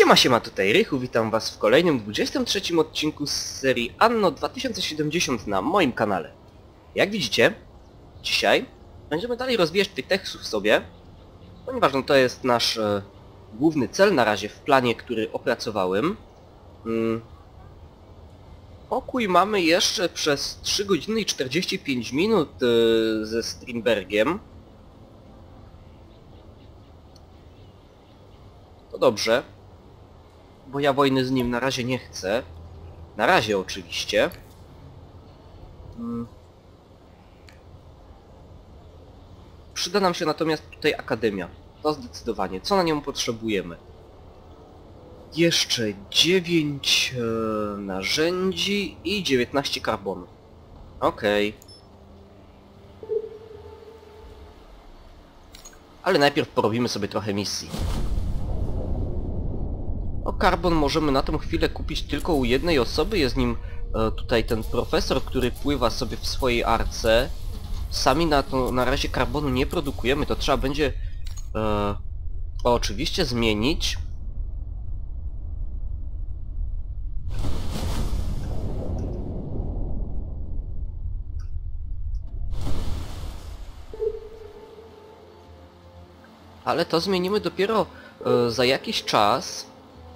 Siema, tutaj Rychu, witam was w kolejnym 23 odcinku z serii Anno 2070 na moim kanale. Jak widzicie, dzisiaj będziemy dalej rozwijać tych Techsów sobie, ponieważ no, to jest nasz główny cel na razie w planie, który opracowałem. Pokój mamy jeszcze przez 3 godziny i 45 minut ze Strindbergiem. To dobrze, bo ja wojny z nim na razie nie chcę. Na razie oczywiście. Przyda nam się natomiast tutaj Akademia. To zdecydowanie. Co na nią potrzebujemy? Jeszcze 9 narzędzi i 19 karbonu. Okej. Ale najpierw porobimy sobie trochę misji. O, karbon możemy na tą chwilę kupić tylko u jednej osoby. Jest nim tutaj ten profesor, który pływa sobie w swojej arce. Sami na razie karbonu nie produkujemy. To trzeba będzie oczywiście zmienić. Ale to zmienimy dopiero za jakiś czas.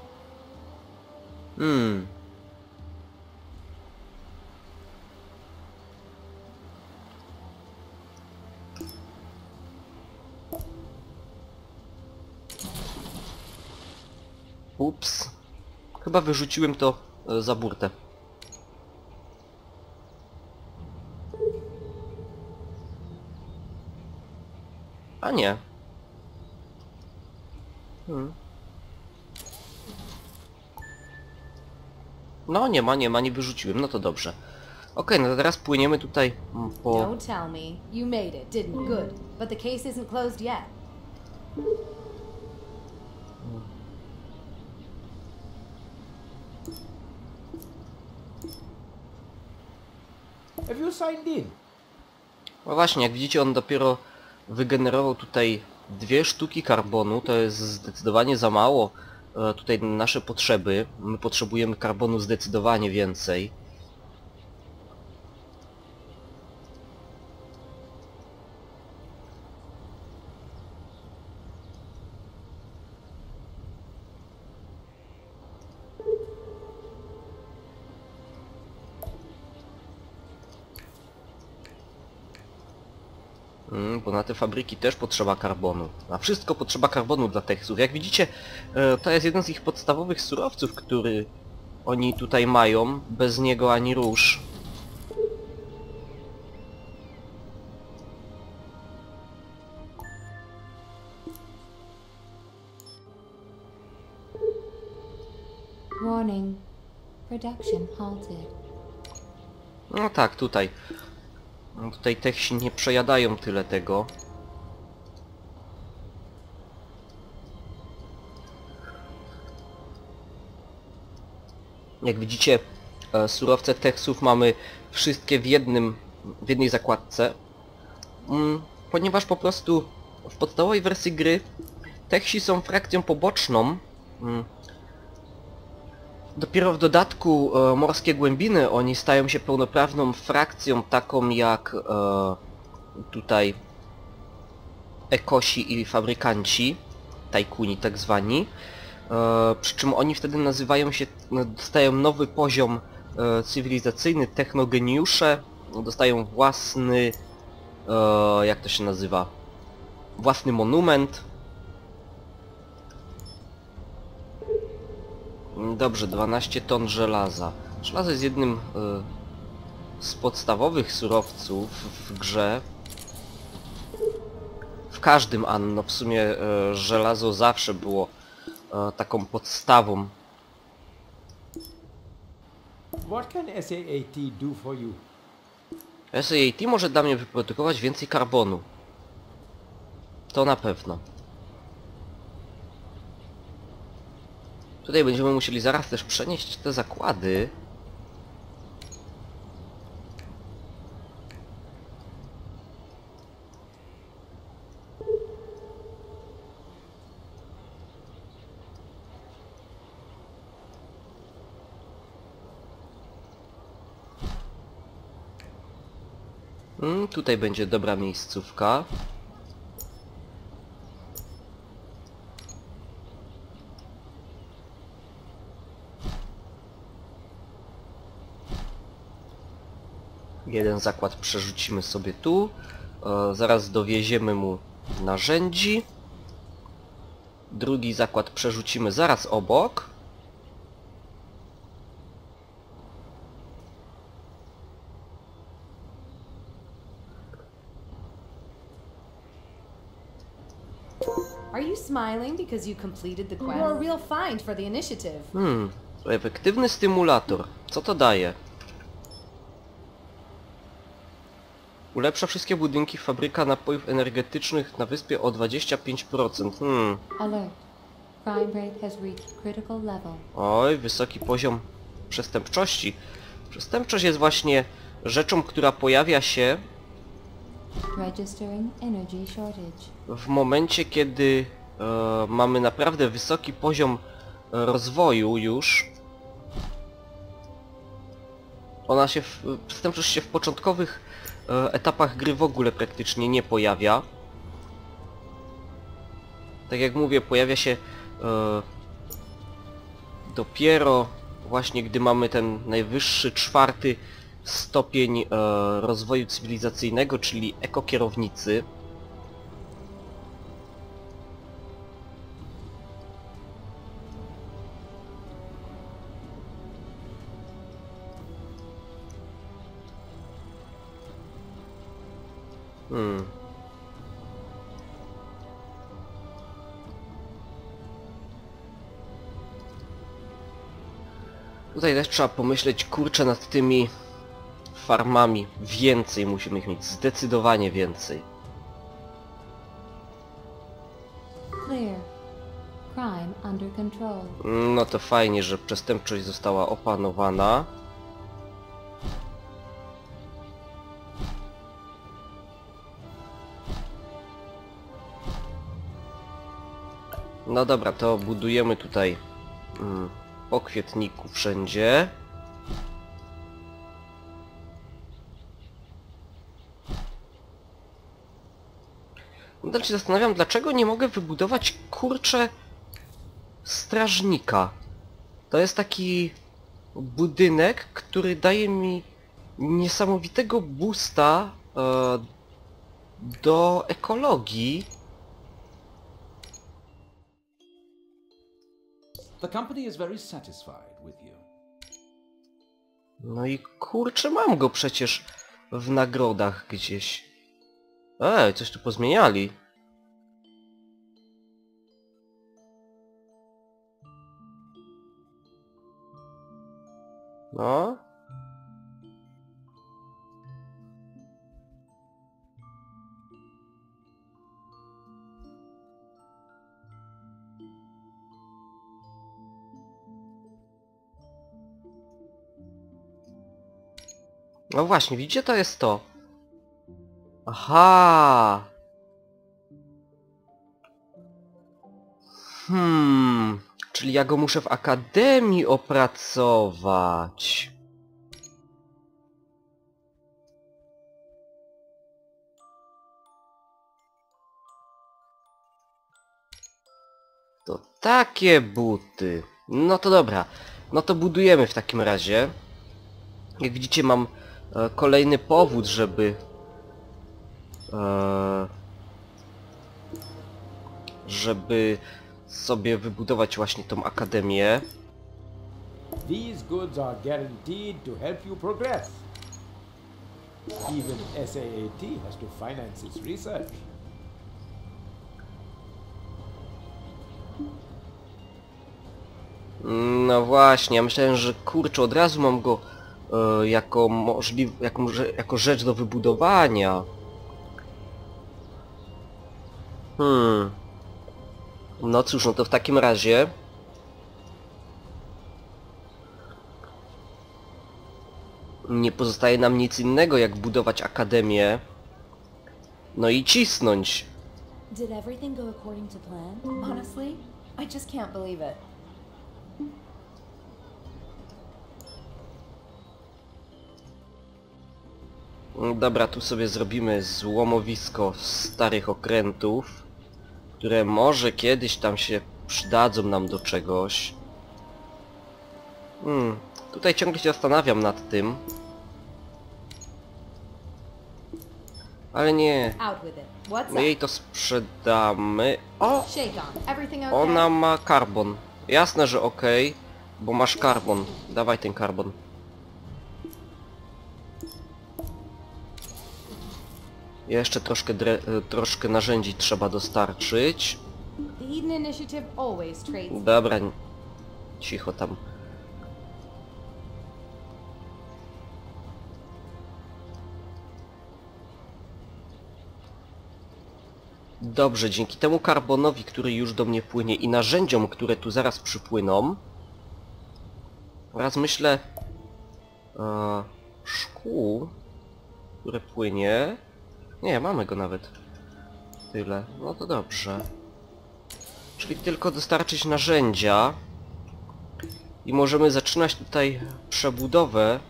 Ups. Chyba wyrzuciłem to za burtę. A nie. No nie ma, nie wyrzuciłem, no to dobrze. Okej, no to teraz płyniemy tutaj po... Don't tell me. You made it, didn't you? Good. But the case isn't closed yet. Have you signed in? No właśnie, jak widzicie, on dopiero wygenerował tutaj 2 sztuki karbonu. To jest zdecydowanie za mało tutaj na nasze potrzeby. My potrzebujemy karbonu zdecydowanie więcej. Bo na te fabryki też potrzeba karbonu. Na wszystko potrzeba karbonu dla Techsów. Jak widzicie, to jest jeden z ich podstawowych surowców, który oni tutaj mają. Bez niego ani rusz. Warning. Production halted. No tak, tutaj. No tutaj Techsi nie przejadają tyle tego. Jak widzicie, surowce Techsów mamy wszystkie w jednej zakładce. Ponieważ po prostu w podstawowej wersji gry Techsi są frakcją poboczną. Dopiero w dodatku Morskie Głębiny oni stają się pełnoprawną frakcją, taką jak tutaj Ekosi i fabrykanci, tajkuni tak zwani. Przy czym oni wtedy nazywają się, dostają nowy poziom cywilizacyjny, technogeniusze, dostają własny, jak to się nazywa, własny monument. Dobrze, 12 ton żelaza. Żelazo jest jednym z podstawowych surowców w grze. W każdym Anno w sumie żelazo zawsze było taką podstawą. What can SAAT do for you? SAAT może dla mnie wyprodukować więcej karbonu. To na pewno. Tutaj będziemy musieli zaraz też przenieść te zakłady. Tutaj będzie dobra miejscówka. Jeden zakład przerzucimy sobie tu. Zaraz dowieziemy mu narzędzi. Drugi zakład przerzucimy zaraz obok. Are you smiling because you completed the quest? You're a real find for the initiative. To efektywny stymulator. Co to daje? Ulepsza wszystkie budynki fabryka napojów energetycznych na wyspie o 25%. Alert. Crime rate has reached critical level. Oj, wysoki poziom przestępczości. Przestępczość jest właśnie rzeczą, która pojawia się Registering energy shortage. w momencie, kiedy mamy naprawdę wysoki poziom rozwoju już. Przestępczość się w początkowych etapach gry w ogóle praktycznie nie pojawia. Tak jak mówię, pojawia się dopiero właśnie gdy mamy ten najwyższy, 4. stopień rozwoju cywilizacyjnego, czyli ekokierownicy. Tutaj też trzeba pomyśleć, kurczę, nad tymi farmami. Więcej musimy ich mieć, zdecydowanie więcej. Clear. Crime under control. No to fajnie, że przestępczość została opanowana. No dobra, to budujemy tutaj po kwietniku wszędzie. Nadal się zastanawiam, dlaczego nie mogę wybudować, kurczę, strażnika. To jest taki budynek, który daje mi niesamowitego boosta do ekologii. The company is very satisfied with you. No i kurczę, mam go przecież w nagrodach gdzieś. Coś tu pozmieniali. No. No właśnie, widzicie, to jest to. Aha. Czyli ja go muszę w akademii opracować. To takie buty. No to dobra. No to budujemy w takim razie. Jak widzicie, mam kolejny powód, żeby sobie wybudować właśnie tą akademię. These goods are guaranteed to help you progress. Even SAAT has to finance its research. No właśnie, ja myślałem, że kurczę, od razu mam go jako rzecz do wybudowania. No cóż, no to w takim razie nie pozostaje nam nic innego, jak budować akademię. No i cisnąć. Did everything go according to plan? Honestly, I just can't believe it. Dobra, tu sobie zrobimy złomowisko starych okrętów, które może kiedyś tam się przydadzą nam do czegoś. Tutaj ciągle się zastanawiam nad tym. Ale nie, Out with it. What's my jej up? to sprzedamy. O! Shake on. Everything okay? Ona ma karbon. Jasne, że okej, bo masz karbon. Dawaj ten karbon. Jeszcze troszkę narzędzi trzeba dostarczyć. The Eden Initiative always trades. Dobra, cicho tam. Dobrze, dzięki temu karbonowi, który już do mnie płynie i narzędziom, które tu zaraz przypłyną, oraz myślę szkół, które płynie. Nie, mamy go nawet. Tyle. No to dobrze. Czyli tylko dostarczyć narzędzia i możemy zaczynać tutaj przebudowę.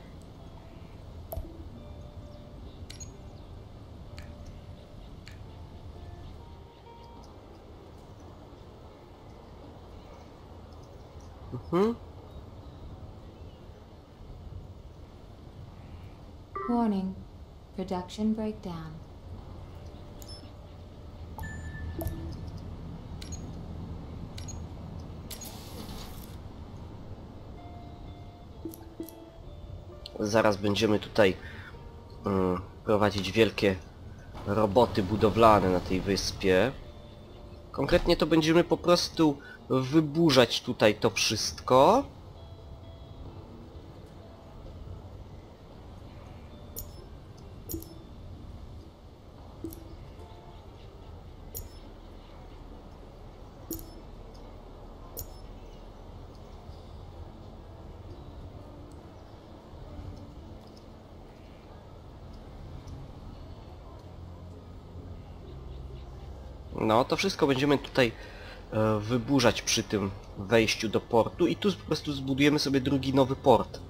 Warning. Production breakdown. Zaraz będziemy tutaj prowadzić wielkie roboty budowlane na tej wyspie. Konkretnie to będziemy po prostu wyburzać tutaj to wszystko. No, to wszystko będziemy tutaj wyburzać przy tym wejściu do portu i tu po prostu zbudujemy sobie drugi nowy port,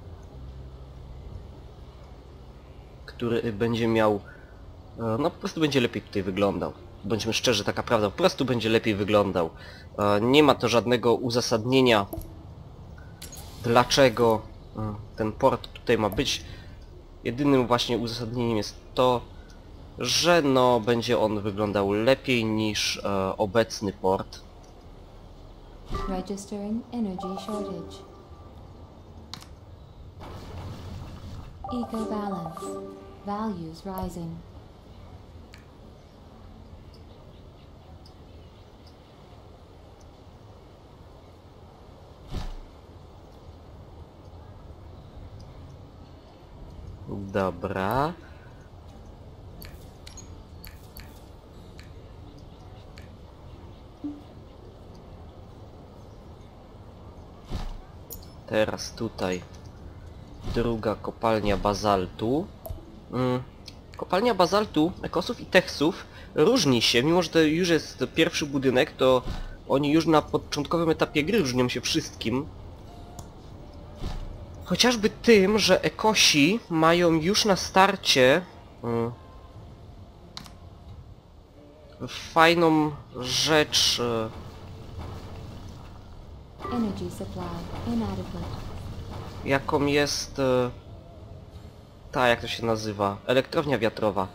który będzie miał, no po prostu będzie lepiej tutaj wyglądał. Bądźmy szczerzy, taka prawda, po prostu będzie lepiej wyglądał. Nie ma to żadnego uzasadnienia, dlaczego ten port tutaj ma być. Jedynym właśnie uzasadnieniem jest to, że no będzie on wyglądał lepiej niż obecny port. Registering energy shortage. Eco balance. Values rising. Dobra. Teraz tutaj druga kopalnia bazaltu. Kopalnia bazaltu, ekosów i techsów różni się, mimo że to już jest pierwszy budynek, to oni już na początkowym etapie gry różnią się wszystkim. Chociażby tym, że ekosi mają już na starcie fajną rzecz, Energy supply inadequate. jaką jest ta, jak to się nazywa, elektrownia wiatrowa.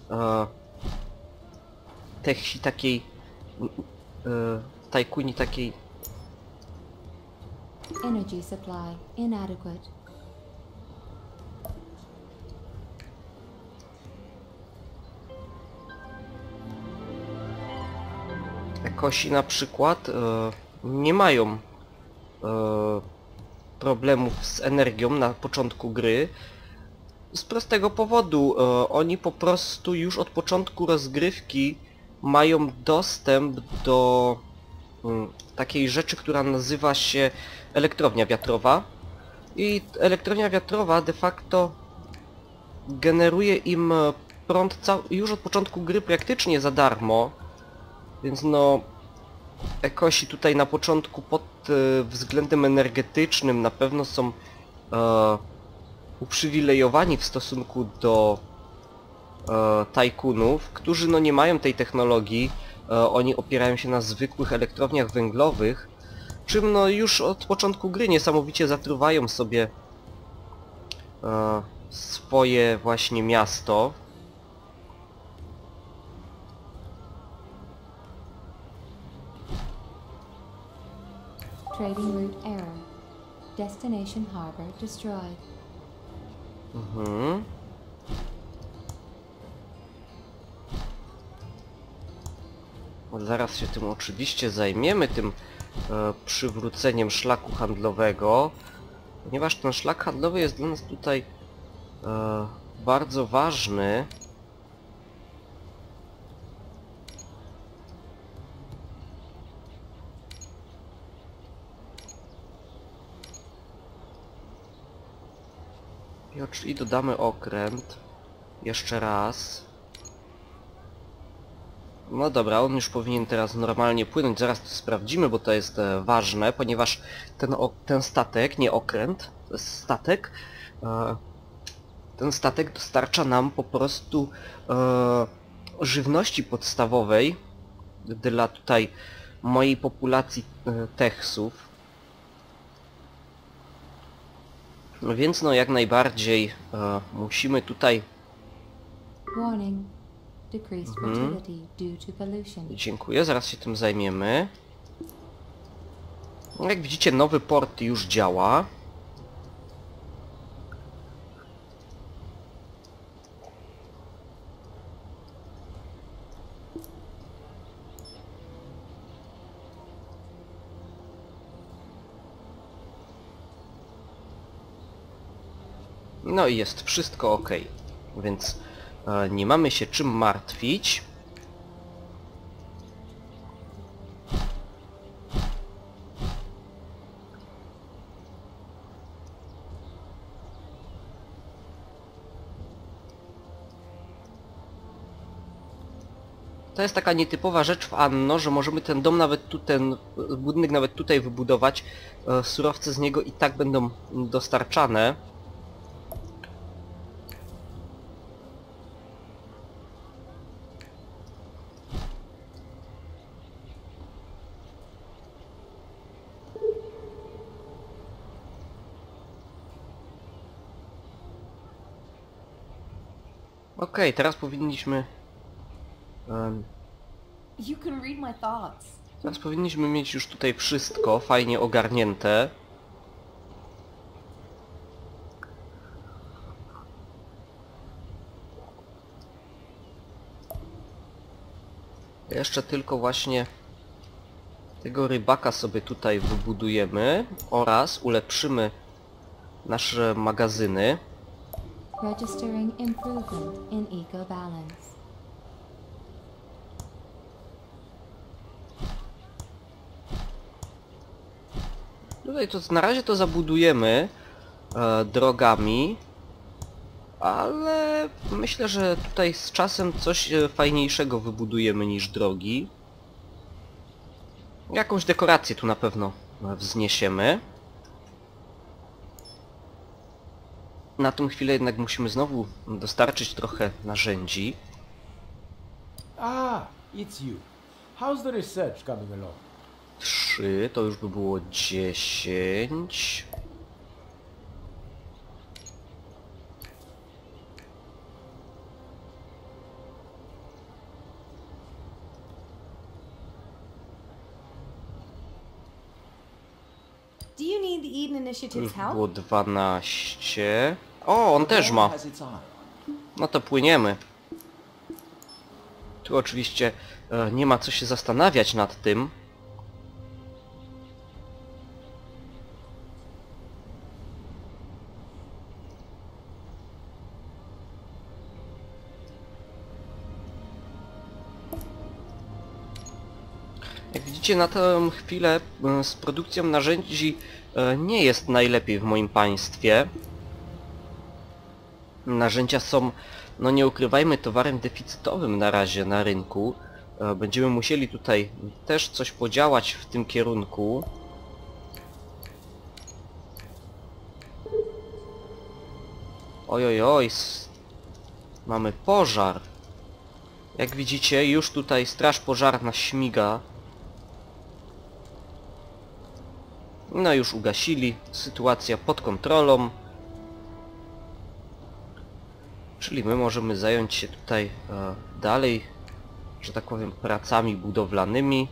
Techsi takiej tajkuni takiej. Energy supply inadequate. Ekosi na przykład nie mają problemów z energią na początku gry. Z prostego powodu, oni po prostu już od początku rozgrywki mają dostęp do takiej rzeczy, która nazywa się elektrownia wiatrowa. I elektrownia wiatrowa de facto generuje im prąd już od początku gry praktycznie za darmo. Więc no, ekosi tutaj na początku pod względem energetycznym na pewno są uprzywilejowani w stosunku do tajkunów, którzy no nie mają tej technologii. Oni opierają się na zwykłych elektrowniach węglowych, czym no już od początku gry niesamowicie zatruwają sobie swoje właśnie miasto. Trading route error. Destination harbor destroyed. Mhm. Zaraz się tym oczywiście zajmiemy, tym przywróceniem szlaku handlowego, ponieważ ten szlak handlowy jest dla nas tutaj bardzo ważny. I dodamy okręt jeszcze raz. No dobra, on już powinien teraz normalnie płynąć, zaraz to sprawdzimy, bo to jest ważne, ponieważ ten statek, nie okręt, to jest statek, ten statek dostarcza nam po prostu żywności podstawowej dla tutaj mojej populacji Techsów. Więc no jak najbardziej musimy tutaj... Warning. Decreased fertility due to pollution. Dziękuję, zaraz się tym zajmiemy. Jak widzicie, nowy port już działa. No i jest wszystko ok, więc nie mamy się czym martwić. To jest taka nietypowa rzecz w Anno, że możemy ten dom nawet tu, ten budynek nawet tutaj wybudować. Surowce z niego i tak będą dostarczane. Okej, teraz powinniśmy... You can read my thoughts. Teraz powinniśmy mieć już tutaj wszystko fajnie ogarnięte. Jeszcze tylko właśnie tego rybaka sobie tutaj wybudujemy oraz ulepszymy nasze magazyny. Registering improvement in eco balance. Tutaj to na razie to zabudujemy drogami, ale myślę, że tutaj z czasem coś fajniejszego wybudujemy niż drogi. Jakąś dekorację tu na pewno wzniesiemy. Na tą chwilę jednak musimy znowu dostarczyć trochę narzędzi. Ah, it's you. How's the research coming along? 3, to już by było 10. Do you need the Eden Initiative's Już help? było 12. O, on też ma. Has its eye. No to płyniemy. Tu oczywiście nie ma co się zastanawiać nad tym. Jak widzicie, na tę chwilę z produkcją narzędzi nie jest najlepiej w moim państwie. Narzędzia są, no nie ukrywajmy, towarem deficytowym na razie na rynku. Będziemy musieli tutaj też coś podziałać w tym kierunku. Oj, oj, oj. Mamy pożar. Jak widzicie, już tutaj straż pożarna śmiga. No już ugasili. Sytuacja pod kontrolą. Czyli my możemy zająć się tutaj dalej, że tak powiem, pracami budowlanymi.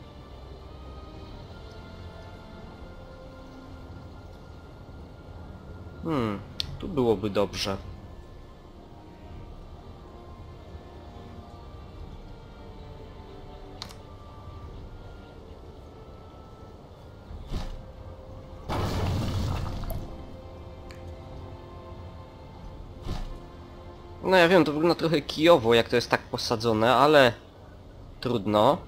Tu byłoby dobrze. No ja wiem, to wygląda trochę kijowo, jak to jest tak posadzone, ale trudno.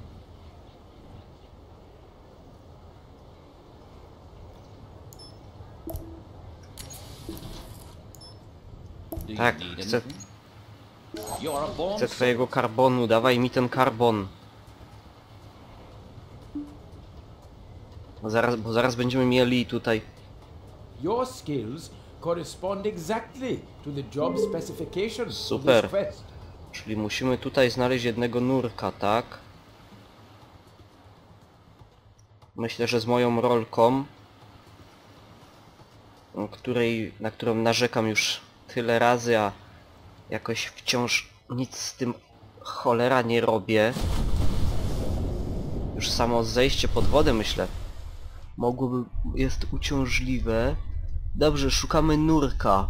Do you Tak, need chcę, anything? You are a born chcę twojego karbonu, dawaj mi ten karbon. Bo zaraz będziemy mieli tutaj... Your skills correspond exactly to the job specifications of Super. this quest. Czyli musimy tutaj znaleźć jednego nurka, tak? Myślę, że z moją rolką, na którą narzekam już tyle razy, a jakoś wciąż nic z tym cholera nie robię. Już samo zejście pod wodę, myślę, mogłoby... jest uciążliwe. Dobrze, szukamy nurka.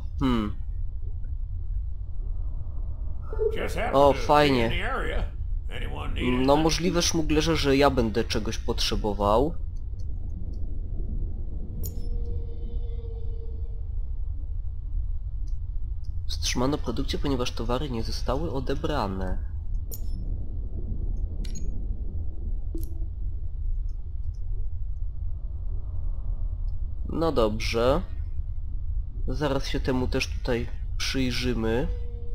O, fajnie. No możliwe, szmuglerze, że ja będę czegoś potrzebował. Wstrzymano produkcję, ponieważ towary nie zostały odebrane. No dobrze. Zaraz się temu też tutaj przyjrzymy.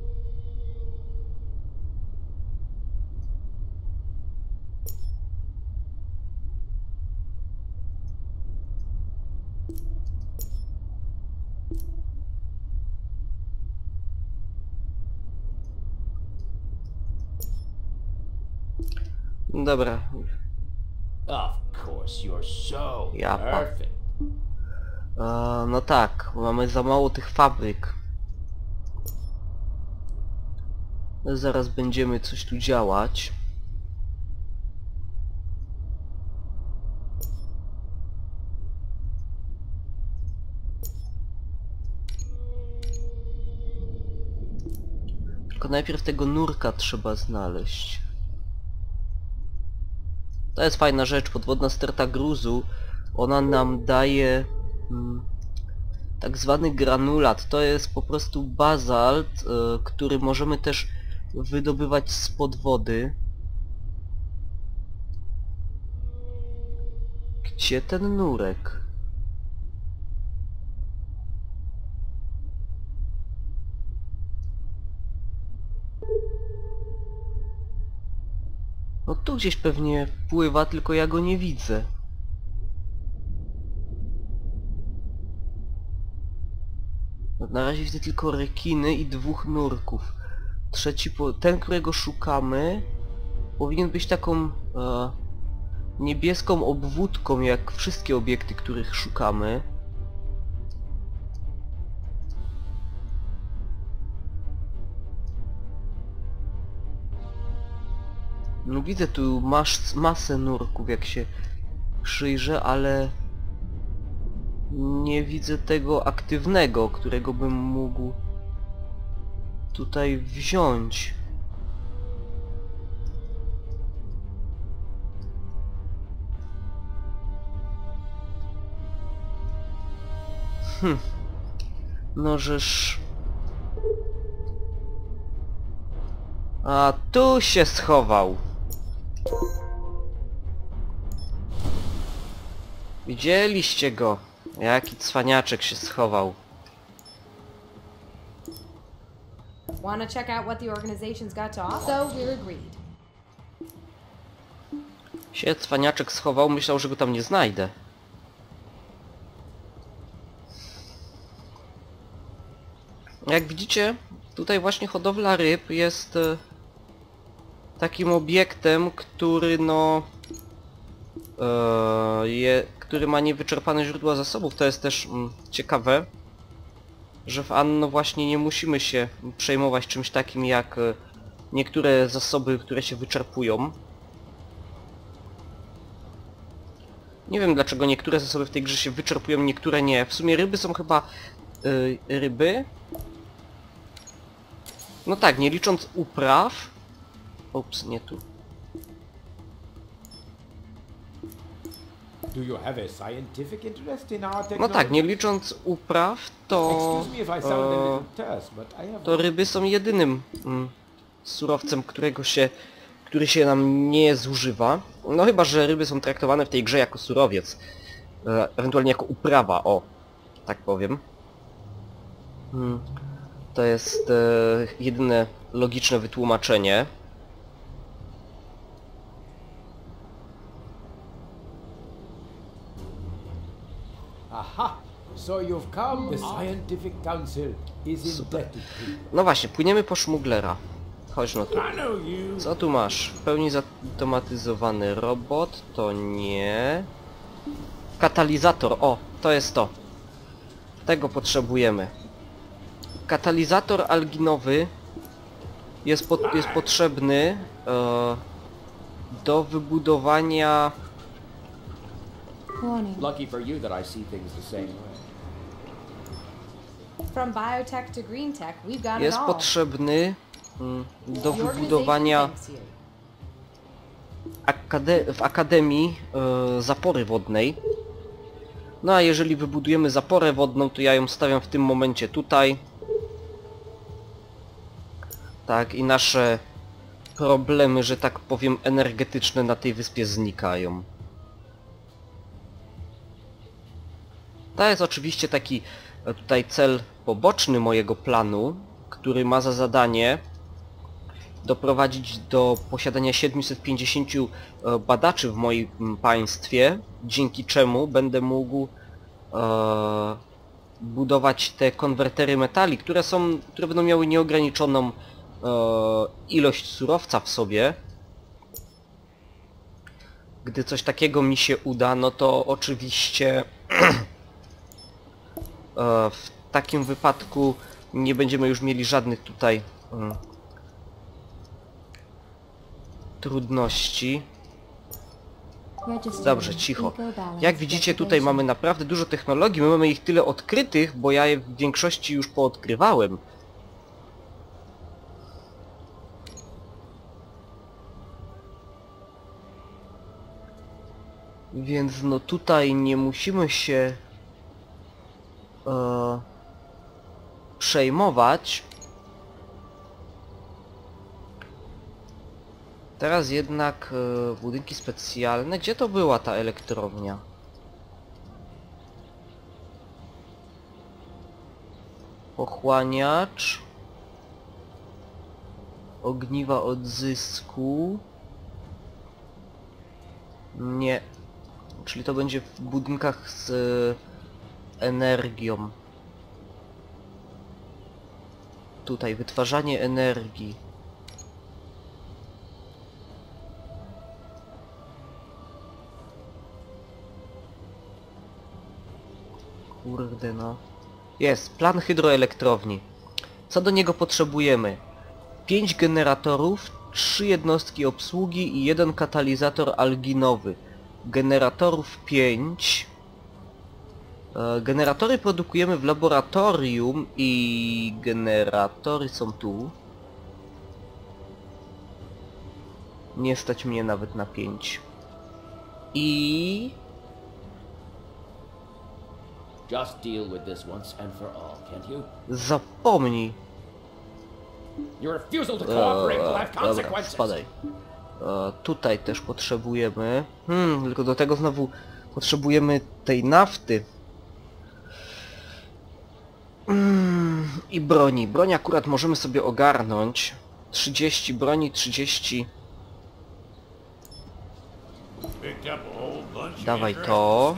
Dobra. Of course, you're so Japa. perfect. No tak, mamy za mało tych fabryk. Zaraz będziemy coś tu działać. Tylko najpierw tego nurka trzeba znaleźć. To jest fajna rzecz, podwodna sterta gruzu. Ona nam daje tak zwany granulat. To jest po prostu bazalt, który możemy też wydobywać spod wody. Gdzie ten nurek? No tu gdzieś pewnie pływa, tylko ja go nie widzę. Na razie widzę tylko rekiny i dwóch nurków. Trzeci, ten, którego szukamy, powinien być taką niebieską obwódką, jak wszystkie obiekty, których szukamy. No widzę tu masę nurków, jak się przyjrzę, ale nie widzę tego aktywnego, którego bym mógł tutaj wziąć. No żeż... A tu się schował. Widzieliście go? Jaki cwaniaczek się schował. Wanna check out what the organization's got to offer? So we're agreed. Się cwaniaczek schował, myślał, że go tam nie znajdę. Jak widzicie, tutaj właśnie hodowla ryb jest takim obiektem, który no... który ma niewyczerpane źródła zasobów. To jest też ciekawe, że w Anno właśnie nie musimy się przejmować czymś takim jak niektóre zasoby, które się wyczerpują. Nie wiem dlaczego niektóre zasoby w tej grze się wyczerpują, niektóre nie. W sumie ryby są chyba... ryby? No tak, nie licząc upraw... Ups, nie tu. Do you have a scientific interest in our No technology? tak, nie licząc upraw, to... Excuse me if I sound a little terse, but I have... to ryby są jedynym surowcem, który się nam nie zużywa. No chyba, że ryby są traktowane w tej grze jako surowiec. Ewentualnie jako uprawa, o. Tak powiem. To jest jedyne logiczne wytłumaczenie. Aha! So you've come. The Scientific Council is indebted to you. No właśnie, płyniemy po szmuglera. Chodź no tu. I know you. Co tu masz? W pełni zautomatyzowany robot? To nie. Katalizator, o, to jest to. Tego potrzebujemy. Katalizator alginowy jest potrzebny do wybudowania... Warning. Lucky for you that I see things the same way. From biotech to green tech, we've got it Jest all. potrzebny do The organization wybudowania thanks you. w Akademii zapory wodnej. No a jeżeli wybudujemy zaporę wodną, to ja ją stawiam w tym momencie tutaj. Tak, i nasze problemy, że tak powiem, energetyczne na tej wyspie znikają. To jest oczywiście taki tutaj cel poboczny mojego planu, który ma za zadanie doprowadzić do posiadania 750 badaczy w moim państwie, dzięki czemu będę mógł budować te konwertery metali, które będą miały nieograniczoną ilość surowca w sobie. Gdy coś takiego mi się uda, no to oczywiście w takim wypadku nie będziemy już mieli żadnych tutaj trudności. Dobrze, cicho. Jak widzicie, tutaj mamy naprawdę dużo technologii, my mamy ich tyle odkrytych, bo ja je w większości już poodkrywałem. Więc no tutaj nie musimy się przejmować. Teraz jednak budynki specjalne. Gdzie to była ta elektrownia? Pochłaniacz. Ogniwa odzysku. Nie. Czyli to będzie w budynkach z energią. Tutaj wytwarzanie energii. Kurde no. Jest, plan hydroelektrowni. Co do niego potrzebujemy? 5 generatorów, 3 jednostki obsługi i 1 katalizator alginowy. Generatorów 5. Generatory produkujemy w laboratorium i generatory są tu. Nie stać mnie nawet na 5. I... Just deal with this once and for all, can't you? zapomnij. Your refusal to cooperate will have Dobra, consequences. spadaj. Tutaj też potrzebujemy... tylko do tego znowu potrzebujemy tej nafty. I broni. Broń akurat możemy sobie ogarnąć. 30 broni, 30... Dawaj to.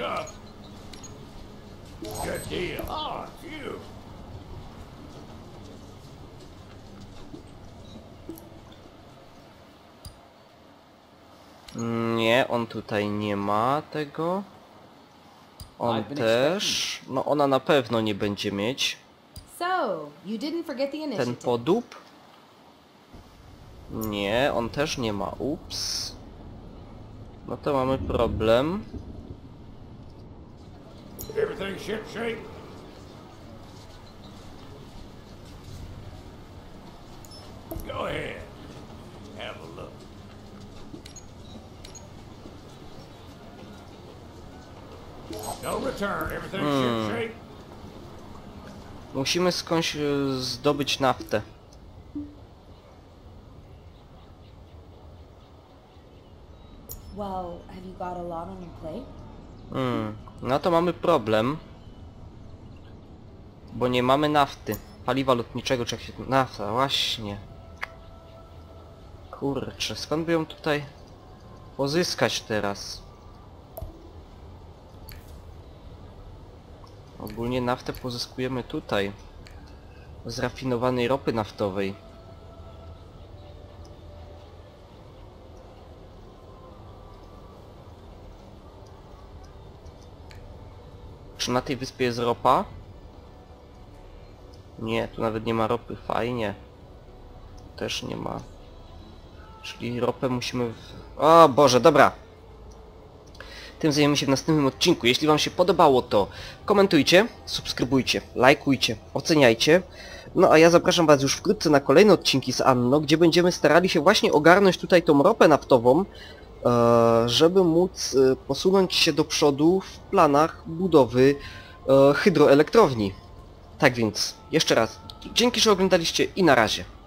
Nie, on tutaj nie ma tego. On też. No ona na pewno nie będzie mieć. So, you didn't forget the Ten initiative. podób. Nie, on też nie ma. Ups. No to mamy problem. Everything shipshape? Go ahead. Have a look. No return. Everything shipshape? Musimy skądś zdobyć naftę. Well, have you got a lot on your plate? No to mamy problem. Bo nie mamy nafty. Paliwa lotniczego, czy jak się... Nafta, właśnie. Kurczę, skąd by ją tutaj pozyskać teraz? Ogólnie naftę pozyskujemy tutaj. Z rafinowanej ropy naftowej. Czy na tej wyspie jest ropa? Nie, tu nawet nie ma ropy, fajnie. Też nie ma. Czyli ropę musimy... O Boże, dobra. Tym zajmiemy się w następnym odcinku. Jeśli wam się podobało, to komentujcie, subskrybujcie, lajkujcie, oceniajcie. No a ja zapraszam was już wkrótce na kolejne odcinki z Anno, gdzie będziemy starali się właśnie ogarnąć tutaj tą ropę naftową, żeby móc posunąć się do przodu w planach budowy hydroelektrowni. Tak więc, jeszcze raz, dzięki, że oglądaliście i na razie.